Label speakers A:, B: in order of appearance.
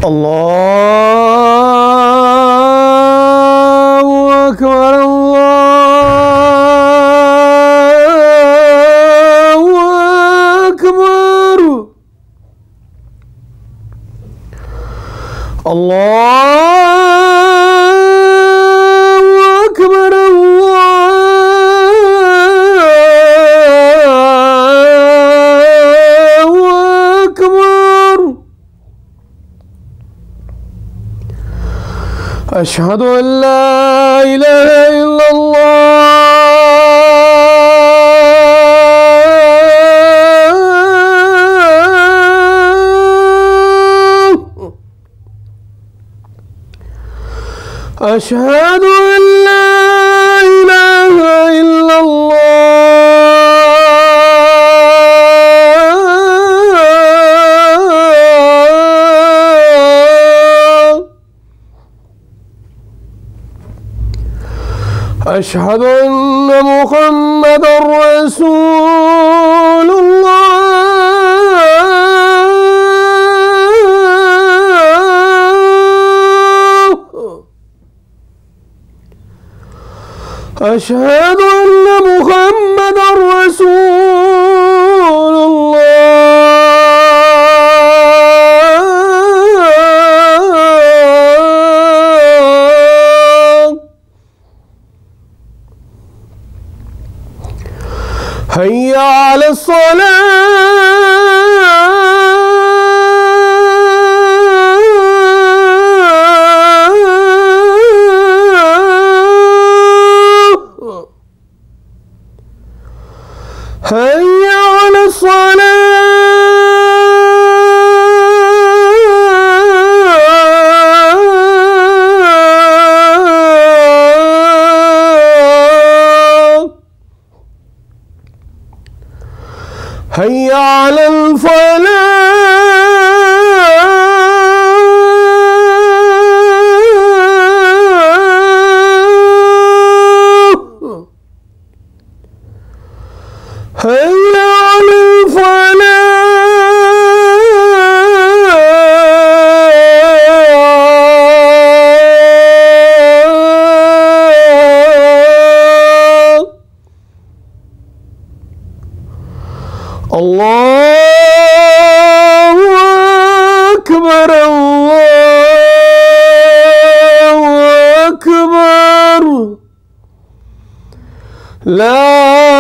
A: الله أكبر الله أكبر الله أكبر الله أكبر أشهد أن لا إله إلا الله أشهد أن لا إله إلا الله أشهد أن محمدًا رسول الله أشهد أن محمدًا رسول الله هيا على الصلاة هيا على الصلاة هيا على الفلاح هيا على الفلاح الله أكبر الله أكبر لا